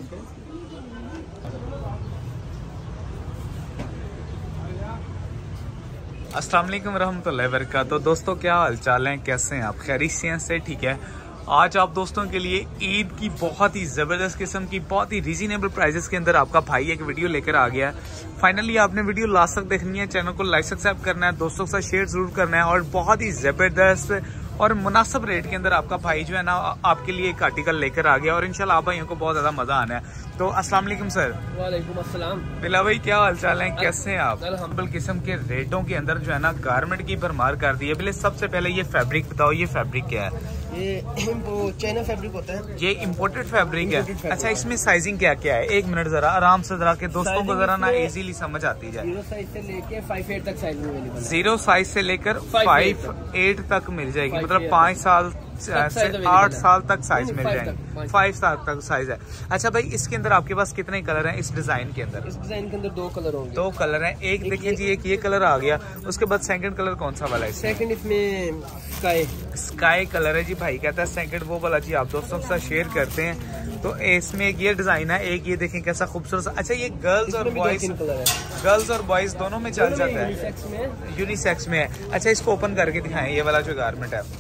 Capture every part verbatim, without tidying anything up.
अस्सलाम वालेकुम रहमतुल्लाहि व बरकातहू। तो दोस्तों क्या हाल चाल है, कैसे हैं आप? खैरियत से? ठीक है। आज आप दोस्तों के लिए ईद की बहुत ही ज़बरदस्त किस्म की बहुत ही रीजनेबल प्राइजेस के अंदर आपका भाई एक वीडियो लेकर आ गया है। फाइनली आपने वीडियो लास्ट तक देखनी है, चैनल को लाइक सब्सक्राइब करना है, दोस्तों के साथ शेयर जरूर करना है और बहुत ही ज़बरदस्त और मुनासिब रेट के अंदर आपका भाई जो है ना आपके लिए एक आर्टिकल लेकर आ गया और इंशाल्लाह आप भाइयों को बहुत ज्यादा मजा आना है। तो अस्सलाम वालेकुम सर। वालेकुम अस्सलाम। बिला भाई क्या हाल चाल है, कैसे हैं आप? हम्बल किस्म के रेटों के अंदर जो है ना गारमेंट की भरमार कर दी है। बिले सबसे पहले ये फैब्रिक बताओ, ये फैब्रिक क्या है? ये वो चाइना फैब्रिक होता है। ये इम्पोर्टेड फैब्रिक है। अच्छा, इसमें साइजिंग क्या क्या है? एक मिनट जरा आराम से जरा के दोस्तों को जरा ना इजीली समझ आती जाए। जीरो साइज से लेके फाइव एट तक साइज अवेलेबल है। जीरो साइज से लेकर फाइव एट तक मिल जाएगी, मतलब पाँच साल से आठ साल तक साइज मिल जाएंगे। फाइव साल तक साइज है। अच्छा भाई, इसके अंदर आपके पास कितने कलर हैं इस डिजाइन के अंदर? इस डिजाइन के अंदर दो कलर होंगे। दो कलर हैं। एक देखिए जी, एक ये कलर आ गया, उसके बाद सेकंड कलर कौन सा वाला है? सेकंड इसमें स्काई स्काई कलर है जी। भाई कहता है सेकंड वो वाला जी, आप दोस्तों के साथ शेयर करते हैं। तो इसमें एक ये डिजाइन है, एक ये देखें कैसा खूबसूरत। अच्छा, ये गर्ल्स और बॉयज, गर्ल्स और बॉयज दोनों में चल जाता है, यूनिसेक्स में है। अच्छा, इसको ओपन करके दिखाएं, ये वाला जो गारमेंट है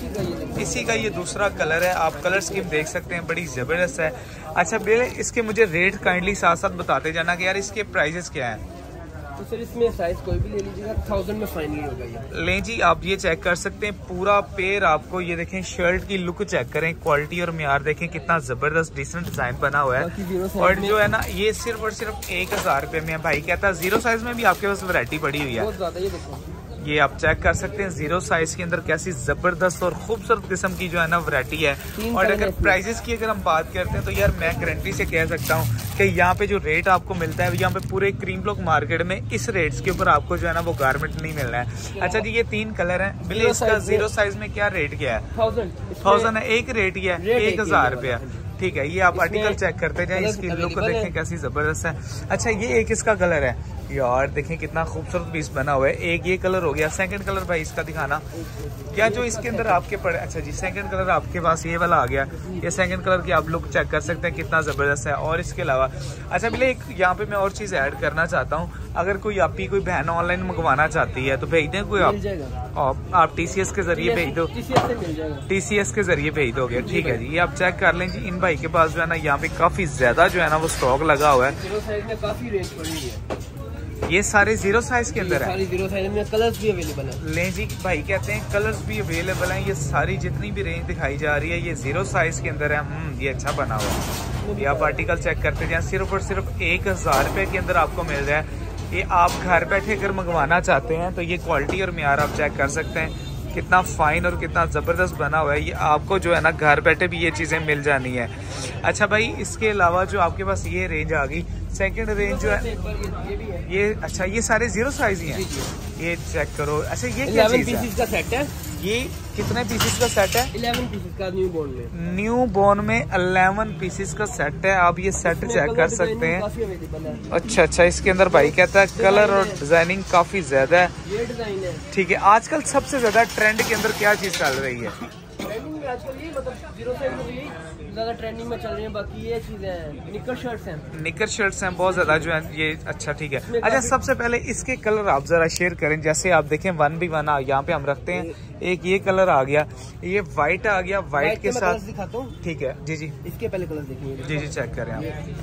इसी का ये दूसरा कलर है। आप कलर स्कीम देख सकते हैं, बड़ी जबरदस्त है। अच्छा बेले, इसके मुझे रेट काइंडली साथ साथ बताते जाना कि यार इसके प्राइजेस क्या हैं। तो सर इसमें साइज कोई भी ले लीजिएगा, थाउजेंड में फाइनली होगा ये। लें जी, आप ये चेक कर सकते हैं पूरा पेयर आपको। ये देखें, शर्ट की लुक चेक करें, क्वालिटी और म्यार देखें, कितना जबरदस्त डिसेंट डिजाइन बना हुआ है। और जो है ना ये सिर्फ और सिर्फ एक हजार रुपए में है। भाई कहता है जीरो साइज में भी आपके पास वैरायटी पड़ी हुई है। बहुत ज्यादा, ये देखो, ये आप चेक कर सकते हैं जीरो साइज के अंदर कैसी जबरदस्त और खूबसूरत किस्म की जो है ना वैरायटी है। और अगर प्राइजेस की अगर हम बात करते हैं तो यार मैं गारंटी से कह सकता हूँ कि यहाँ पे जो रेट आपको मिलता है, यहाँ पे पूरे क्रीम ब्लॉक मार्केट में इस रेट्स के ऊपर आपको जो है ना वो गारमेंट नहीं मिलना है। अच्छा जी, ये तीन कलर है। बिल्कुल, इसका जीरो साइज में क्या रेट क्या है? थाउजेंड थाउजेंड है। एक रेट क्या है? एक हजार रुपया। ठीक है, ये आप आर्टिकल चेक करते जाए, इसकी लुक देखें कैसी जबरदस्त है। अच्छा, ये एक इसका कलर है यार, देखें कितना खूबसूरत पीस बना हुआ है। एक ये कलर हो गया। सेकंड कलर भाई इसका दिखाना क्या जो इसके अंदर आपके पड़े। अच्छा जी, सेकंड कलर आपके पास ये वाला आ गया। ये सेकंड कलर की आप लुक चेक कर सकते हैं, कितना जबरदस्त है। और इसके अलावा अच्छा भले एक यहाँ पे मैं और चीज ऐड करना चाहता हूँ, अगर कोई आपकी कोई बहन ऑनलाइन मंगवाना चाहती है तो भेज दें कोई आप, आप टीसीएस के जरिए भेज दो, टीसीएस के जरिए भेज दोगे। ठीक है जी, ये आप चेक कर लें जी। इन भाई के पास जो है ना यहाँ पे काफी ज्यादा जो है ना वो स्टॉक लगा हुआ है। काफी रेंज पड़ी है। ये सारे जीरो साइज के अंदर है। सारी जीरो साइज में कलर्स भी अवेलेबल है। लें जी, भाई कहते हैं कलर्स भी अवेलेबल हैं। ये सारी जितनी भी रेंज दिखाई जा रही है ये जीरो साइज के अंदर है। हम्म, ये अच्छा बना हुआ है। ये आप आर्टिकल चेक करते जाएं, सिर्फ और सिर्फ एक हजार रुपए के अंदर आपको मिल रहा है। ये आप घर बैठे अगर मंगवाना चाहते हैं तो ये क्वालिटी और म्यार आप चेक कर सकते हैं, कितना फाइन और कितना जबरदस्त बना हुआ है। ये आपको जो है ना घर बैठे भी ये चीजें मिल जानी है। अच्छा भाई, इसके अलावा जो आपके पास ये रेंज आ गई, सेकंड रेंज जो है ये, अच्छा ये सारे जीरो साइज ही हैं। ये चेक करो। अच्छा, ये क्या चीज है? का सेट है। ये कितने पीसेस का सेट है? इलेवन पीसेस का न्यू बोर्न में। न्यू बोर्न में इलेवन पीसेस का सेट है। आप ये सेट चेक कर सकते हैं। अच्छा अच्छा, इसके अंदर भाई कहता है कलर और डिजाइनिंग काफी ज्यादा है। ये डिजाइन है। ठीक है, आजकल सबसे ज्यादा ट्रेंड के अंदर क्या चीज चल रही है? ट्रेंडिंग में आजकल ये मतलब जीरो साइज में भी ज्यादा ट्रेंडिंग में चल रही है। बाकी ये चीजें हैं, निकर शर्ट्स हैं। निकर शर्ट्स हैं बहुत ज्यादा जो है ये। अच्छा ठीक है। अच्छा, सबसे पहले इसके कलर आप जरा शेयर करें। जैसे आप देखें वन बी वन यहाँ पे हम रखते हैं। एक ये कलर आ गया, ये व्हाइट आ गया, व्हाइट के साथ दिखाता हूँ। ठीक है जी जी, इसके पहले कलर देखिए। जी जी, चेक करें आप।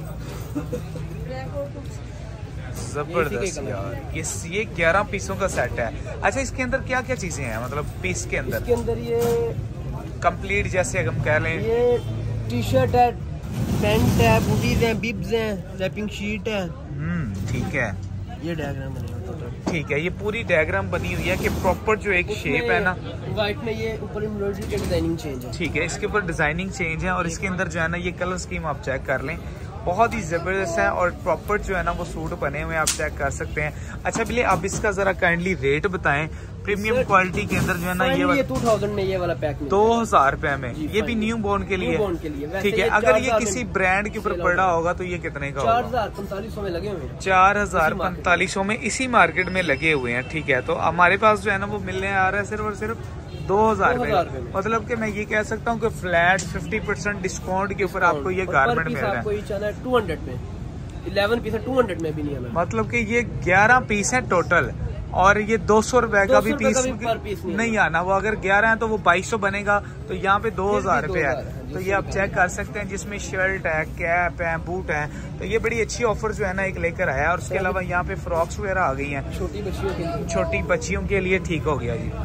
जबरदस्त यार, ये ये ग्यारह पीसों का सेट है। अच्छा, इसके अंदर क्या क्या चीजें हैं, मतलब पीस के अंदर? इसके अंदर ये कंप्लीट जैसे हम कह लें, ये टी शर्ट है, पैंट है, बूटीज हैं, बिब्स हैं, रैपिंग शीट है। हम्म, ठीक है। ये डायग्राम बनी हुई है। ठीक है, ये पूरी डायग्राम बनी हुई है कि प्रॉपर जो एक शेप है ना। व्हाइट में ये ऊपर एम्ब्रॉयडरी के डिजाइनिंग चेंज है। ठीक है, इसके ऊपर डिजाइनिंग चेंज है और इसके अंदर जो है ना ये कलर स्कीम आप चेक कर लें, बहुत ही जबरदस्त है और प्रॉपर जो है ना वो सूट बने हुए आप चेक कर सकते हैं। अच्छा भैया, आप इसका जरा काइंडली रेट बताएं। प्रीमियम क्वालिटी के अंदर जो है ना ये ये टू थाउजेंड में ये वाला पैक दो हजार रुपए में, ये भी न्यू बोर्न के लिए। ठीक है, अगर ये किसी ब्रांड के ऊपर पड़ा होगा तो ये कितने का? चार हजार पैंतालीस सौ में लगे हुए हैं। चार हजार पैंतालीस सौ में इसी मार्केट में लगे हुए हैं। ठीक है, तो हमारे पास जो है ना वो मिलने आ रहा है सिर्फ और सिर्फ दो हजार रुपए मतलब कि मैं ये कह सकता हूँ कि फ्लैट फिफ्टी परसेंट डिस्काउंट के ऊपर आपको ये गारमेंट मिल रहा है। टू हंड्रेड में इलेवन पीस है, टू हंड्रेड में भी नहीं है, मतलब कि ये ग्यारह पीस है टोटल और ये दो सौ रुपए का भी पीस, पीस नहीं, नहीं आना। वो अगर ग्यारह है तो वो बाईस सौ बनेगा, तो यहाँ पे दो हजार रुपए है। तो ये आप चेक कर सकते हैं, जिसमें शर्ट है, कैप है, बूट है। तो ये बड़ी अच्छी ऑफर जो है ना एक लेकर आया है। और उसके अलावा यहाँ पे फ्रॉक्स वगैरह आ गई हैं छोटी बच्चियों के लिए, छोटी बच्चियों के लिए। ठीक हो गया जी।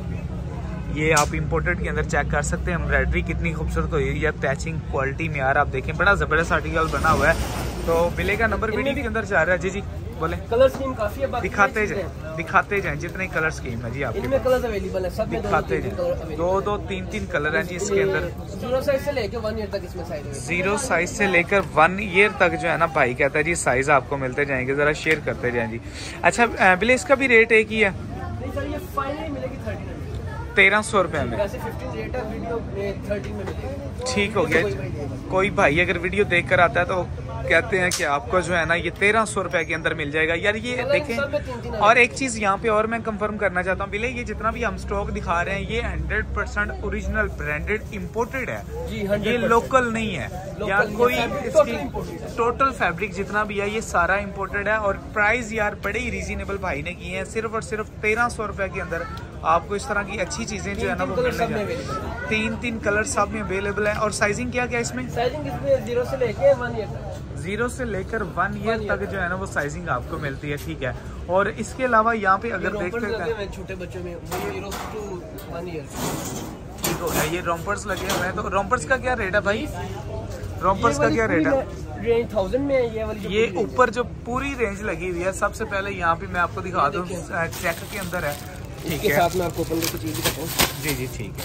ये आप इम्पोर्टेड के अंदर चेक कर सकते हैं, एम्ब्रॉयडरी कितनी खूबसूरत हुई है, टैचिंग क्वालिटी में यार आप देखें, बड़ा जबरदस्त आर्टिकल बना हुआ है। तो बिले का नंबर वीडियो के अंदर जा रहा है। जी जी बोले। कलर स्कीम काफी है, दिखाते जाए दिखाते जाए जितने कलर स्कीम है जी आपके इनमें कलर अवेलेबल है, सब में दिखाते जाए। दो दो तीन तीन कलर हैं जी इसके अंदर। जीरो साइज से लेकर वन ईयर तक इसमें साइज है। जीरो साइज से लेकर वन ईयर तक जो है ना भाई कहता है जी साइज आपको मिलते जाएंगे। जरा शेयर करते जाए जी। अच्छा बिले इसका भी रेट एक ही है? नहीं सर, ये फाइनली मिलेगी थर्टीन तेरह सौ रुपए में। वैसे फिफ्टीन रेट है, वीडियो में थर्टीन में मिलेगी। ठीक हो गया। कोई भाई अगर वीडियो देख कर आता है तो कहते हैं कि आपको जो है ना ये तेरह सौ रुपए के अंदर मिल जाएगा यार। ये देखें, और एक चीज यहाँ पे और मैं कंफर्म करना चाहता हूँ बिले, ये जितना भी हम स्टॉक दिखा रहे हैं ये hundred percent original branded imported है जी, ये लोकल नहीं है या कोई इसकी टोटल फैब्रिक जितना भी है ये सारा इम्पोर्टेड है। और प्राइस यार बड़े ही रीजनेबल भाई ने किए हैं, सिर्फ और सिर्फ तेरह सौ रुपए के अंदर आपको इस तरह की अच्छी चीजें जो है ना वो मिलने जाए। तीन तीन कलर सब में अवेलेबल है। और साइजिंग क्या क्या इसमें? साइजिंग इसमें जीरो से लेके वन ईयर तक, जीरो से लेकर वन ईयर तक जो है ना वो साइजिंग आपको मिलती है। ठीक है। और इसके अलावा यहाँ पे अगर देखते हैं छोटे बच्चों में जीरो टू वन ईयर। ठीक हो गया। ये रोम्पर्स लगे हुए हैं, तो रोम्पर्स का क्या रेट है भाई? रोम्पर्स का क्या रेट है? रेंज थाउजेंड में ये वाली। ये ऊपर जो पूरी रेंज लगी हुई है, सबसे पहले यहाँ पे मैं आपको दिखा दूँ, चेक के अंदर है। ठीक है, साथ में आपको ओपन करके चीज दिखाता हूं। जी जी ठीक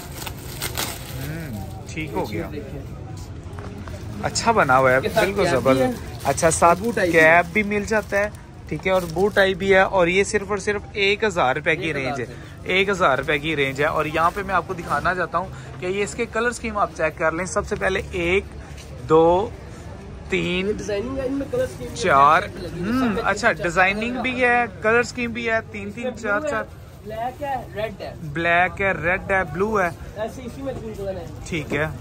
है। ठीक हो गया। अच्छा बना हुआ है, बिल्कुल जबरदस्त। अच्छा साथ कैप भी मिल जाता है। ठीक है। और बूट टाई भी है। और ये सिर्फ और सिर्फ एक हजार रुपए की रेंज है, एक हजार रुपए की रेंज है। और यहाँ पे मैं आपको दिखाना चाहता हूँ कि ये इसके कलर स्कीम आप चेक कर लें। सबसे पहले एक दो तीन चार, हम्म अच्छा डिजाइनिंग भी है, कलर स्कीम भी है, तीन तीन चार चार। ब्लैक है, रेड है, ब्लैक है, रेड है, ब्लू है, ऐसे इसी में तीन कलर है। ठीक है।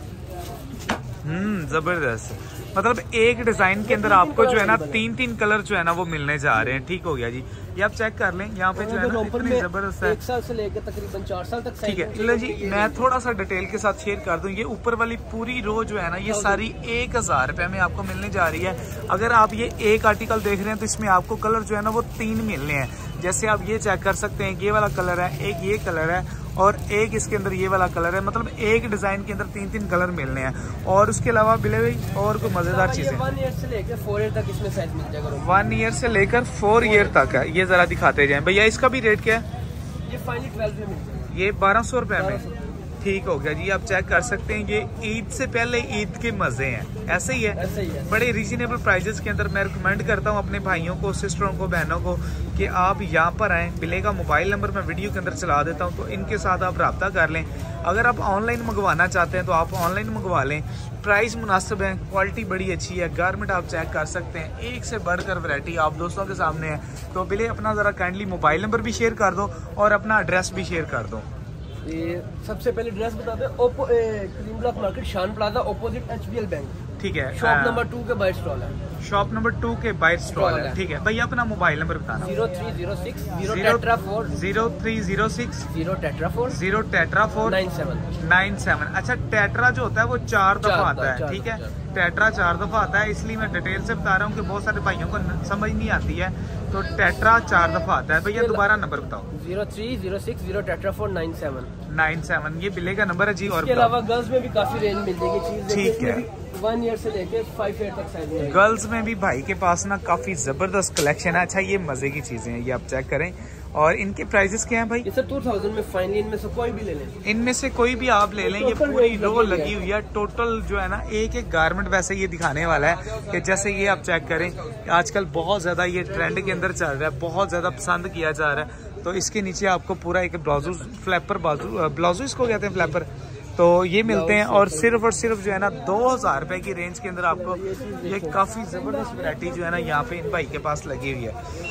हम्म जबरदस्त। मतलब एक डिजाइन के अंदर आपको जो है ना तीन तीन कलर जो है ना वो मिलने जा रहे हैं। ठीक हो गया जी। ये आप चेक कर लें, यहाँ पे जो है ना इतनी जबरदस्त है, एक साल से लेकर तकरीबन चार साल तक। ठीक है। लो जी मैं थोड़ा सा डिटेल के साथ शेयर कर दूं। ये ऊपर वाली पूरी रो जो है ना ये सारी एक हजार रुपए में आपको मिलने जा रही है। अगर आप ये एक आर्टिकल देख रहे हैं तो इसमें आपको कलर जो है ना वो तीन मिलने हैं। जैसे आप ये चेक कर सकते हैं, ये वाला कलर है, एक ये कलर है और एक इसके अंदर ये वाला कलर है। मतलब एक डिजाइन के अंदर तीन तीन कलर मिलने हैं। और उसके अलावा बिले भाई और कोई मजेदार चीजें, वन ईयर से लेकर फोर ईयर तक इसमें साइज मिल जाएगा। वन ईयर से लेकर फोर ईयर तक है। ये जरा दिखाते जाएं भैया, इसका भी रेट क्या है? ये फाइनली ट्वेल्व में मिल जाएगा, ये बारह सौ रुपए में। ठीक हो गया जी। आप चेक कर सकते हैं, ये ईद से पहले ईद के मजे हैं। ऐसे ही है, ऐसे ही है। बड़े रीजनेबल प्राइजेस के अंदर। मैं रिकमेंड करता हूँ अपने भाइयों को, सिस्टरों को, बहनों को कि आप यहाँ पर आएँ। बिले का मोबाइल नंबर मैं वीडियो के अंदर चला देता हूँ, तो इनके साथ आप रब्ता कर लें। अगर आप ऑनलाइन मंगवाना चाहते हैं तो आप ऑनलाइन मंगवा लें। प्राइस मुनासिब है, क्वालिटी बड़ी अच्छी है, गारमेंट आप चेक कर सकते हैं, एक से बढ़कर वैरायटी आप दोस्तों के सामने है। तो बिले अपना ज़रा काइंडली मोबाइल नंबर भी शेयर कर दो और अपना एड्रेस भी शेयर कर दो। ये सबसे पहले एड्रेस बता दें, Oppo cream block market, Shaan plaza, opposite H B L bank. ठीक है। शॉप नंबर टू के बाइट स्टॉल है। शॉप नंबर टू के बाइट स्टॉल है। ठीक है भैया, अपना मोबाइल नंबर बताना। Zero three zero six zero tetra four zero three zero six zero tetra four zero tetra four nine seven nine seven. अच्छा टेट्रा जो होता है वो चार दफा आता है। ठीक है, टेट्रा चार दफा आता है, इसलिए मैं डिटेल से बता रहा हूँ कि बहुत सारे भाइयों को समझ नहीं आती है। तो टेट्रा चार दफा आता है। भैया दोबारा नंबर बताओ। Zero three zero six zero tetra four nine seven nine seven. ये बिले का नंबर है जी। और इसके अलावा गर्ल्स में भी काफी रेंज मिल जाएगी चीज। ठीक है, वन ईयर से लेके फाइव ईयर तक साइज में। गर्ल्स में भी भाई के पास ना काफी जबरदस्त कलेक्शन है। अच्छा ये मजे की चीजें हैं, ये आप चेक करें। और इनके प्राइसेस क्या हैं भाई? ये सर टू थाउजेंड में फाइनली, इनमें से कोई भी ले लें। इनमें से कोई भी आप ले लें। ये पूरी रो लगी हुई है टोटल जो है ना, एक एक गारमेंट वैसे ये दिखाने वाला है कि जैसे ये आप चेक करें, आजकल बहुत ज्यादा ये ट्रेंड के अंदर चल रहा है, बहुत ज्यादा पसंद किया जा रहा है। तो इसके नीचे आपको पूरा एक ब्लाउजू, फ्लैपर बाजू, ब्लाउजू इसको कहते हैं फ्लैपर, तो ये मिलते हैं। और सिर्फ और सिर्फ जो है ना दो हजार रुपए की रेंज के अंदर आपको ये काफी जबरदस्त वैरायटी जो है ना यहाँ पे इन भाई के पास लगी हुई है।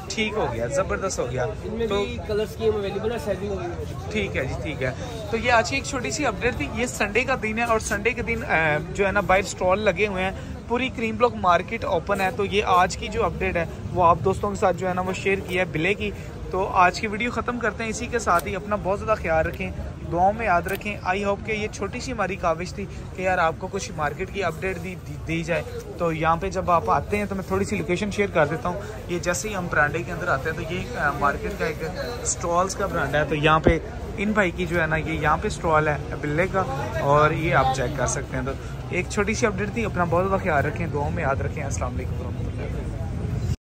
ठीक हो गया, ज़बरदस्त हो गया। इनमें तो भी कलर स्कीम अवेलेबल है, साइजिंग अवेलेबल। ठीक है जी, ठीक है। तो ये आज की एक छोटी सी अपडेट थी। ये संडे का दिन है और संडे के दिन जो है ना बाहर स्टॉल लगे हुए हैं, पूरी क्रीम ब्लॉक मार्केट ओपन है। तो ये आज की जो अपडेट है वो आप दोस्तों के साथ जो है ना वो शेयर किया है बिले की। तो आज की वीडियो ख़त्म करते हैं इसी के साथ ही। अपना बहुत ज़्यादा ख्याल रखें, दुआओं में याद रखें। आई होप कि ये छोटी सी हमारी काविश थी कि यार आपको कुछ मार्केट की अपडेट दी दी, दी जाए। तो यहाँ पे जब आप आते हैं तो मैं थोड़ी सी लोकेशन शेयर कर देता हूँ। ये जैसे ही हम ब्रांडे के अंदर आते हैं तो ये मार्केट का एक स्टॉल्स का ब्रांड है। तो यहाँ पे इन भाई की जो है ना ये यहाँ पे स्टॉल है बिल्ले का, और ये आप चेक कर सकते हैं। तो एक छोटी सी अपडेट थी। अपना बहुत ज़्यादा ख्याल रखें, दुआओं में याद रखें। अस्सलाम वालेकुम।